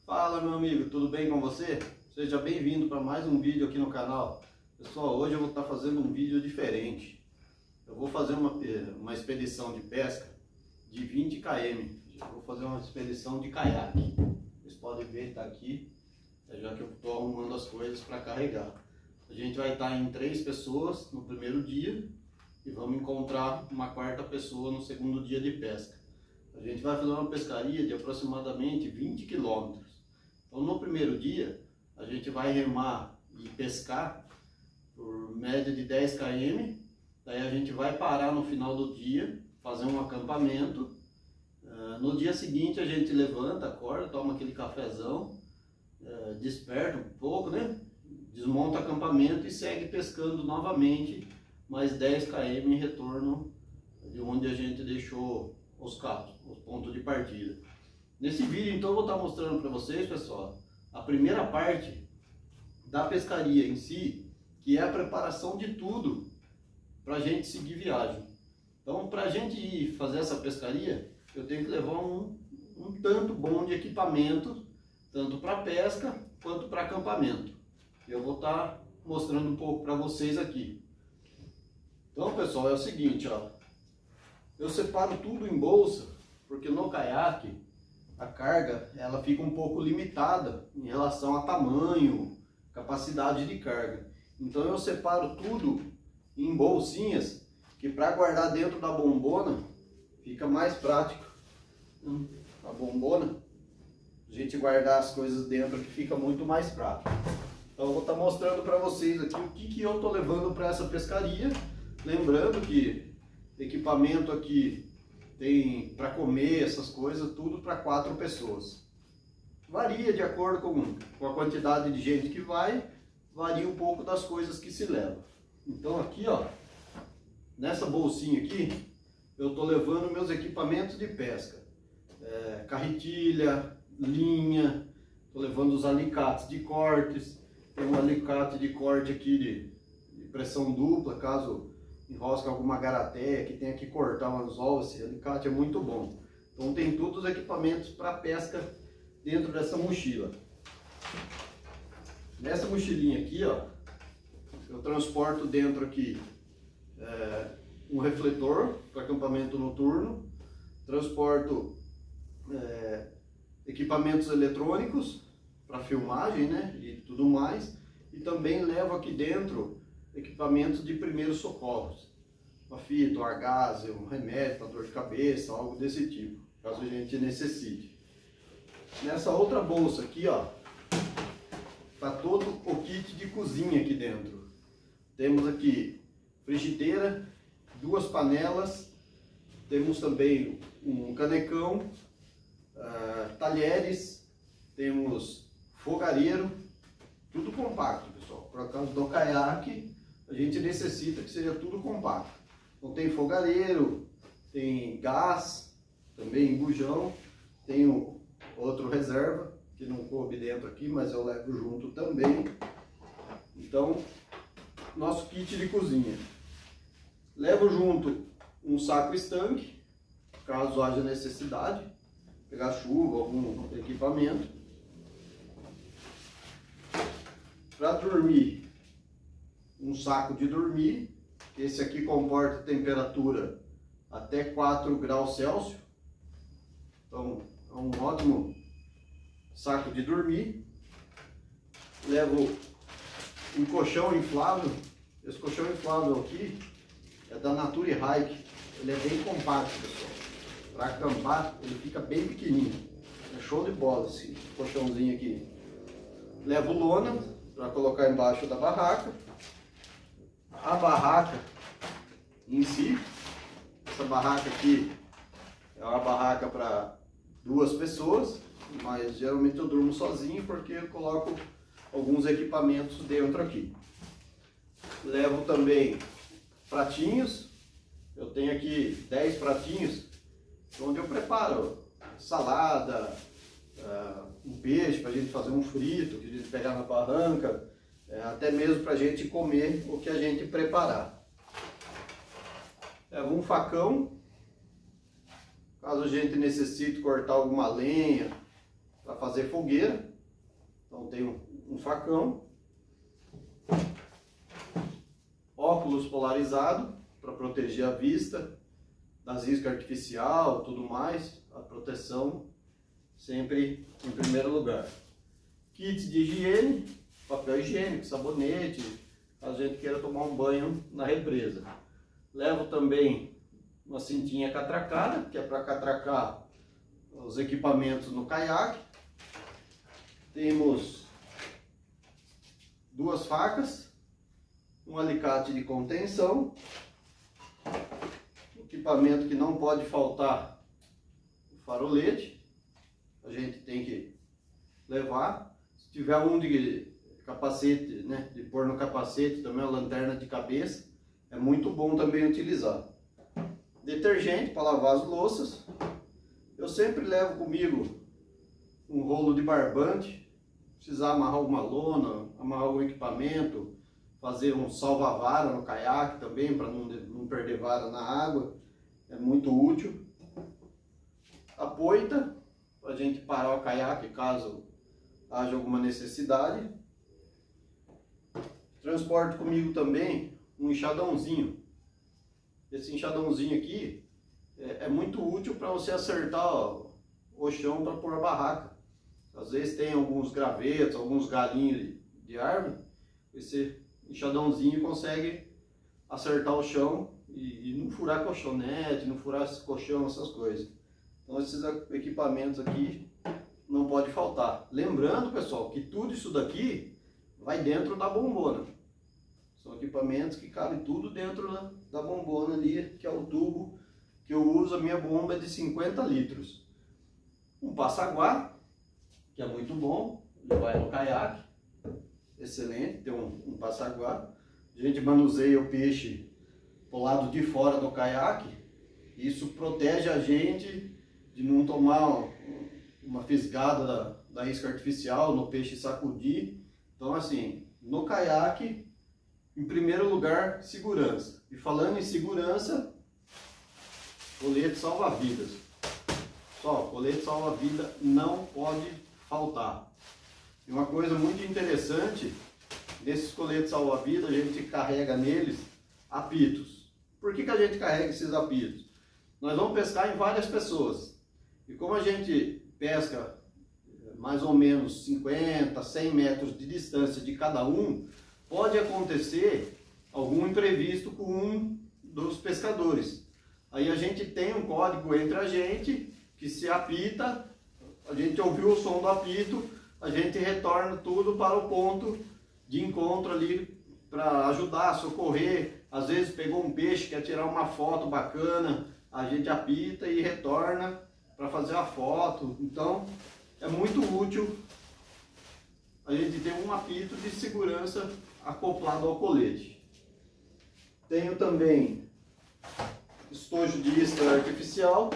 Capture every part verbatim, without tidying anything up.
Fala, meu amigo, tudo bem com você? Seja bem-vindo para mais um vídeo aqui no canal. Pessoal, hoje eu vou estar fazendo um vídeo diferente. Eu vou fazer uma, uma expedição de pesca de vinte quilômetros. Eu vou fazer uma expedição de caiaque. Vocês podem ver, está aqui, já que eu estou arrumando as coisas para carregar. A gente vai estar em três pessoas no primeiro dia e vamos encontrar uma quarta pessoa no segundo dia de pesca. A gente vai fazer uma pescaria de aproximadamente vinte quilômetros. Então, no primeiro dia, a gente vai remar e pescar por média de dez quilômetros. Daí a gente vai parar no final do dia, fazer um acampamento. Uh, no dia seguinte a gente levanta, acorda, toma aquele cafezão, uh, desperta um pouco, né? Desmonta o acampamento e segue pescando novamente mais dez quilômetros em retorno de onde a gente deixou os carros, os pontos de partida. Nesse vídeo então eu vou estar mostrando para vocês, pessoal, a primeira parte da pescaria em si, que é a preparação de tudo para a gente seguir viagem. Então, para a gente ir fazer essa pescaria, eu tenho que levar um, um tanto bom de equipamento, tanto para pesca quanto para acampamento. Eu vou estar mostrando um pouco para vocês aqui. Então, pessoal, é o seguinte, ó, eu separo tudo em bolsa, porque no caiaque a carga ela fica um pouco limitada em relação a tamanho, capacidade de carga. Então eu separo tudo em bolsinhas, que para guardar dentro da bombona fica mais prático. A bombona, a gente guardar as coisas dentro que fica muito mais prático. Então eu vou estar mostrando para vocês aqui o que, que eu estou levando para essa pescaria. Lembrando que equipamento aqui tem para comer, essas coisas, tudo para quatro pessoas. Varia de acordo com, com a quantidade de gente que vai, varia um pouco das coisas que se leva. Então aqui, ó, nessa bolsinha aqui, eu estou levando meus equipamentos de pesca. É, carretilha, linha, estou levando os alicates de cortes, tem um alicate de corte aqui de, de pressão dupla, caso enrosca alguma garateia que tenha que cortar um anzol, esse alicate é muito bom. Então tem todos os equipamentos para pesca dentro dessa mochila. Nessa mochilinha aqui, ó, eu transporto dentro aqui é, um refletor para acampamento noturno, transporto é, equipamentos eletrônicos para filmagem, né, e tudo mais, e também levo aqui dentro equipamentos de primeiros socorros, uma fita, um argásia, um remédio para dor de cabeça, algo desse tipo, caso a gente necessite. Nessa outra bolsa aqui, ó, tá todo o kit de cozinha aqui dentro. Temos aqui frigideira, duas panelas, temos também um canecão, uh, talheres, temos fogareiro, tudo compacto, pessoal. Por causa do caiaque, a gente necessita que seja tudo compacto. Então tem fogareiro, tem gás, também bujão, tem outro reserva, que não coube dentro aqui, mas eu levo junto também. Então, nosso kit de cozinha. Levo junto um saco estanque, caso haja necessidade, pegar chuva, algum equipamento. Para dormir, um saco de dormir, esse aqui comporta temperatura até quatro graus Celsius, então é um ótimo saco de dormir. Levo um colchão inflável, esse colchão inflável aqui é da Nature Hike, ele é bem compacto, pessoal, para acampar ele fica bem pequenininho, é show de bola esse colchãozinho aqui. Levo lona para colocar embaixo da barraca. A barraca em si, essa barraca aqui é uma barraca para duas pessoas, mas geralmente eu durmo sozinho porque eu coloco alguns equipamentos dentro aqui. Levo também pratinhos, eu tenho aqui dez pratinhos, onde eu preparo salada, uh, um peixe para a gente fazer um frito, que a gente pegar na barranca, É, até mesmo para a gente comer o que a gente preparar. Leva um facão, caso a gente necessite cortar alguma lenha, para fazer fogueira. Então tem um, um facão, óculos polarizado para proteger a vista das iscas artificial, tudo mais, a proteção sempre em primeiro lugar. Kit de higiene, papel higiênico, sabonete, caso a gente queira tomar um banho na represa. Levo também uma cintinha catracada, que é para catracar os equipamentos no caiaque. Temos duas facas, um alicate de contenção, equipamento que não pode faltar, o farolete, a gente tem que levar. Se tiver um de capacete, né, de pôr no capacete, também a lanterna de cabeça, é muito bom também utilizar. Detergente para lavar as louças. Eu sempre levo comigo um rolo de barbante, precisar amarrar uma lona, amarrar algum equipamento, fazer um salva-vara no caiaque também, para não, não perder vara na água, é muito útil. A poita, para a gente parar o caiaque caso haja alguma necessidade. Transporto comigo também um enxadãozinho. Esse enxadãozinho aqui é, é muito útil para você acertar ó, o chão para pôr a barraca. Às vezes tem alguns gravetos, alguns galinhos de, de árvore, esse enxadãozinho consegue acertar o chão e, e não furar colchonete, não furar esse colchão, essas coisas. Então esses equipamentos aqui não pode faltar. Lembrando, pessoal, que tudo isso daqui vai dentro da bombona. São equipamentos que cabem tudo dentro da, da bombona ali, que é o tubo que eu uso. A minha bomba é de cinquenta litros. Um passaguá, que é muito bom, ele vai no caiaque, excelente, tem um, um passaguá. A gente manuseia o peixe pro lado de fora do caiaque, isso protege a gente de não tomar uma fisgada da, da isca artificial, no peixe sacudir. Então assim, no caiaque, em primeiro lugar, segurança. E falando em segurança, colete salva-vidas. Só, colete salva-vida não pode faltar. E uma coisa muito interessante, nesses coletes salva-vidas a gente carrega neles apitos. Por que que a gente carrega esses apitos? Nós vamos pescar em várias pessoas. E como a gente pesca mais ou menos cinquenta, cem metros de distância de cada um, pode acontecer algum imprevisto com um dos pescadores. Aí a gente tem um código entre a gente, que se apita, a gente ouviu o som do apito, a gente retorna tudo para o ponto de encontro ali, para ajudar, socorrer. Às vezes pegou um peixe, quer tirar uma foto bacana, a gente apita e retorna para fazer a foto. Então é muito útil a gente ter um apito de segurança acoplado ao colete. Tenho também estojo de isca artificial.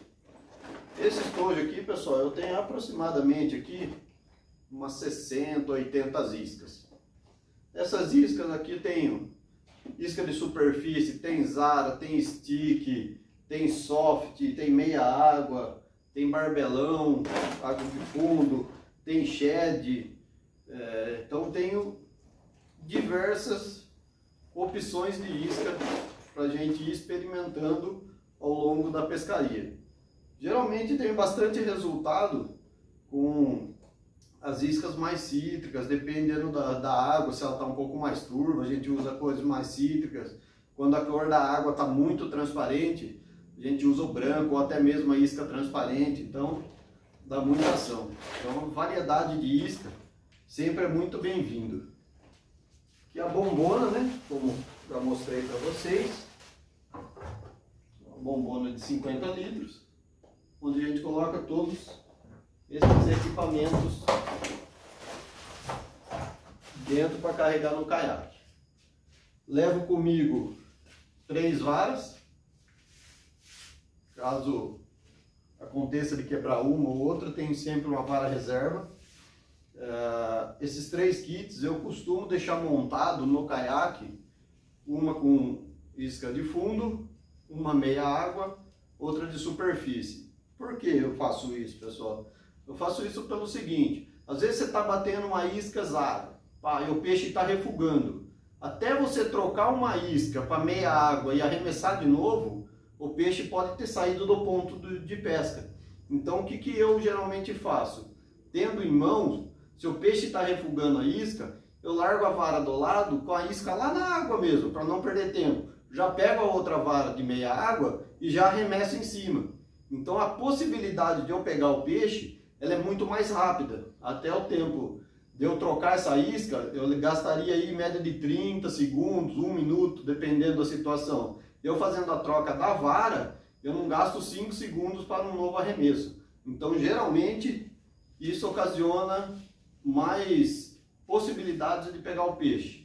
Esse estojo aqui, pessoal, eu tenho aproximadamente aqui umas sessenta, oitenta iscas. Essas iscas aqui tem isca de superfície, tem Zara, tem stick, tem soft, tem meia água, tem barbelão, água de fundo, tem shed. É, então tenho diversas opções de isca para a gente ir experimentando ao longo da pescaria. Geralmente tem bastante resultado com as iscas mais cítricas, dependendo da, da água, se ela está um pouco mais turva, a gente usa coisas mais cítricas. Quando a cor da água está muito transparente, a gente usa o branco ou até mesmo a isca transparente, então dá muita ação. Então, variedade de isca sempre é muito bem-vindo. Aqui a bombona, né? Como já mostrei para vocês, uma bombona de cinquenta litros, onde a gente coloca todos esses equipamentos dentro para carregar no caiaque. Levo comigo três varas, caso aconteça de quebrar uma ou outra, tenho sempre uma vara reserva. Uh, esses três kits eu costumo deixar montado no caiaque, uma com isca de fundo, uma meia água, outra de superfície. Por que eu faço isso, pessoal? Eu faço isso pelo seguinte: às vezes você está batendo uma isca exata, pá, e o peixe está refugando. Até você trocar uma isca para meia água e arremessar de novo, o peixe pode ter saído do ponto de pesca. Então o que, que eu geralmente faço? Tendo em mãos, se o peixe está refugando a isca, eu largo a vara do lado com a isca lá na água mesmo, para não perder tempo. Já pego a outra vara de meia água e já arremesso em cima. Então a possibilidade de eu pegar o peixe, ela é muito mais rápida. Até o tempo de eu trocar essa isca, eu gastaria aí em média de trinta segundos, um minuto, dependendo da situação. Eu fazendo a troca da vara, eu não gasto cinco segundos para um novo arremesso. Então geralmente isso ocasiona mais possibilidades de pegar o peixe.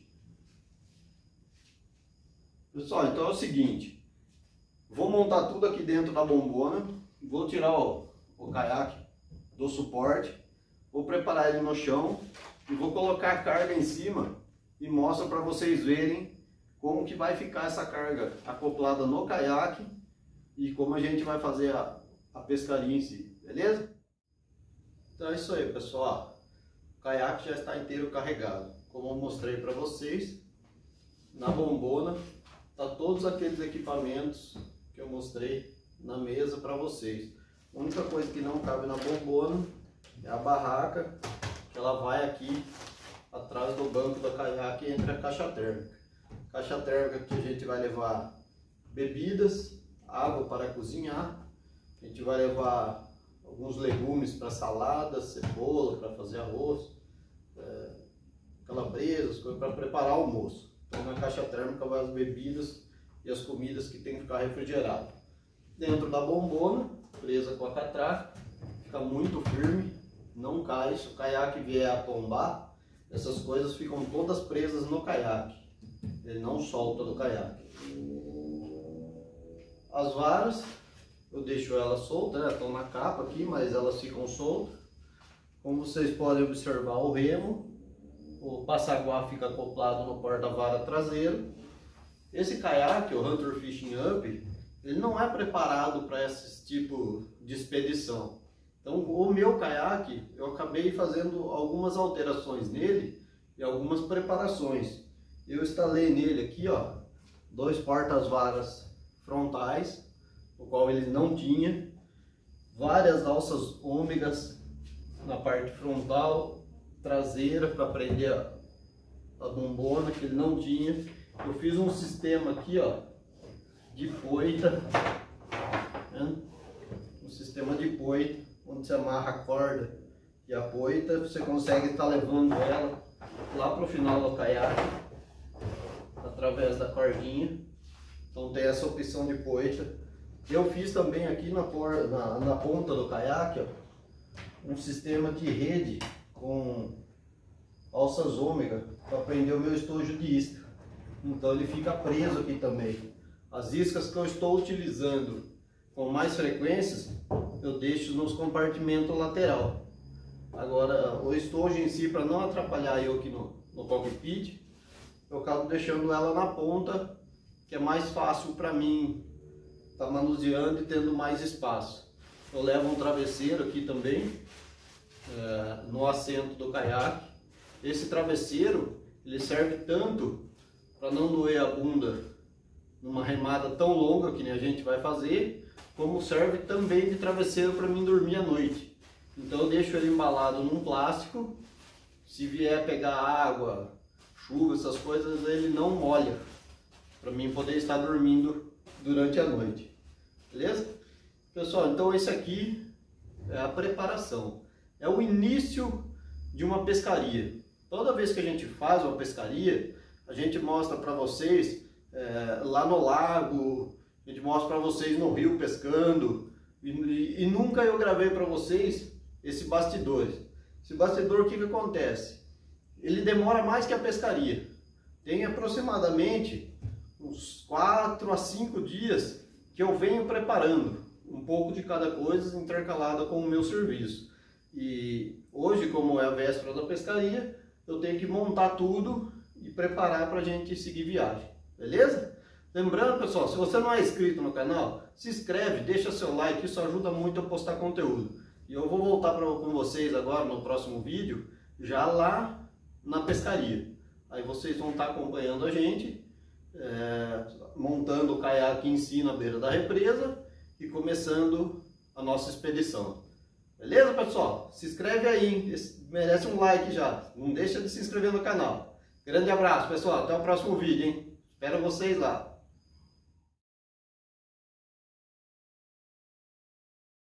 Pessoal, então é o seguinte: vou montar tudo aqui dentro da bombona, vou tirar o, o caiaque do suporte, vou preparar ele no chão e vou colocar a carga em cima e mostro para vocês verem como que vai ficar essa carga acoplada no caiaque e como a gente vai fazer a, a pescaria em si, beleza? Então é isso aí, pessoal. O caiaque já está inteiro carregado. Como eu mostrei para vocês, na bombona tá todos aqueles equipamentos que eu mostrei na mesa para vocês. A única coisa que não cabe na bombona é a barraca, que ela vai aqui atrás do banco da caiaque entre a caixa térmica. Caixa térmica que a gente vai levar bebidas, água para cozinhar, a gente vai levar alguns legumes para salada, cebola para fazer arroz, é, calabresas, coisas para preparar almoço. Então na caixa térmica vai as bebidas e as comidas que tem que ficar refrigerado. Dentro da bombona, presa com a catraca, fica muito firme, não cai. Se o caiaque vier a tombar, essas coisas ficam todas presas no caiaque, ele não solta do caiaque. As varas, eu deixo elas soltas, né? Estão na capa aqui, mas elas ficam soltas. Como vocês podem observar, o remo, o passaguá fica acoplado no porta-vara traseiro. Esse caiaque, o Hunter Fishing Up, ele não é preparado para esse tipo de expedição. Então o meu caiaque, eu acabei fazendo algumas alterações nele e algumas preparações. Eu instalei nele aqui, ó, dois portas-varas frontais, o qual ele não tinha, várias alças ômegas na parte frontal, traseira para prender a, a bombona, que ele não tinha. Eu fiz um sistema aqui, ó, de poita, né? Um sistema de poita, onde você amarra a corda e a poita, você consegue estar levando ela lá para o final do caiaque, através da cordinha. Então tem essa opção de poita. Eu fiz também aqui na, por, na, na ponta do caiaque, ó, um sistema de rede com alças ômega para prender o meu estojo de isca. Então ele fica preso aqui também. As iscas que eu estou utilizando com mais frequências, eu deixo nos compartimentos lateral. Agora o estojo em si, para não atrapalhar eu aqui no, no cockpit, eu acabo deixando ela na ponta, que é mais fácil para mim estar tá manuseando e tendo mais espaço. Eu levo um travesseiro aqui também, é, no assento do caiaque. Esse travesseiro, ele serve tanto para não doer a bunda numa remada tão longa que nem a gente vai fazer, como serve também de travesseiro para mim dormir à noite. Então eu deixo ele embalado num plástico. Se vier pegar água, chuva, essas coisas, ele não molha, para mim poder estar dormindo durante a noite. Beleza? Pessoal, então esse aqui é a preparação, é o início de uma pescaria. Toda vez que a gente faz uma pescaria, a gente mostra para vocês é, lá no lago, a gente mostra para vocês no rio pescando, e, e, e nunca eu gravei para vocês esse bastidor. Esse bastidor, o que, que acontece? Ele demora mais que a pescaria. Tem aproximadamente uns quatro a cinco dias que eu venho preparando um pouco de cada coisa intercalada com o meu serviço. E hoje, como é a véspera da pescaria, eu tenho que montar tudo e preparar para a gente seguir viagem, beleza? Lembrando, pessoal, se você não é inscrito no canal, se inscreve, deixa seu like, isso ajuda muito a postar conteúdo. E eu vou voltar pra, com vocês agora no próximo vídeo, já lá na pescaria. Aí vocês vão estar acompanhando a gente, é, montando o caiaque em si na beira da represa e começando a nossa expedição. Beleza, pessoal? Se inscreve aí, merece um like já. Não deixa de se inscrever no canal. Grande abraço, pessoal. Até o próximo vídeo, hein? Espero vocês lá.